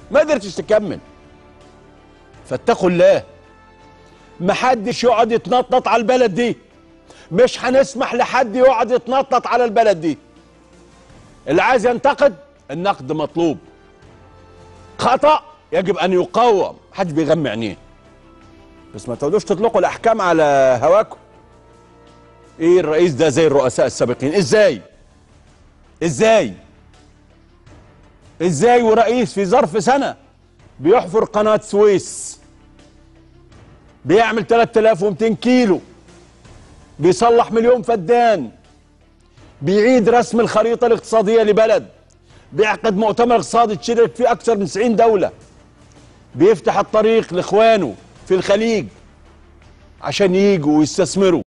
ما قدرتش تكمل. فاتقوا الله، محدش يقعد يتنطط على البلد دي، مش هنسمح لحد يقعد يتنطط على البلد دي. اللي عايز ينتقد، النقد مطلوب، خطأ يجب ان يقاوم، محدش بيغمي عينيه، بس ما تقعدوش تطلقوا الاحكام على هواكم. ايه الرئيس ده زي الرؤساء السابقين؟ ازاي ورئيس في ظرف سنة بيحفر قناة سويس، بيعمل 3200 كيلو، بيصلح مليون فدان، بيعيد رسم الخريطة الاقتصادية لبلد، بيعقد مؤتمر اقتصادي تشارك فيه أكثر من 90 دولة، بيفتح الطريق لإخوانه في الخليج عشان ييجوا ويستثمروا.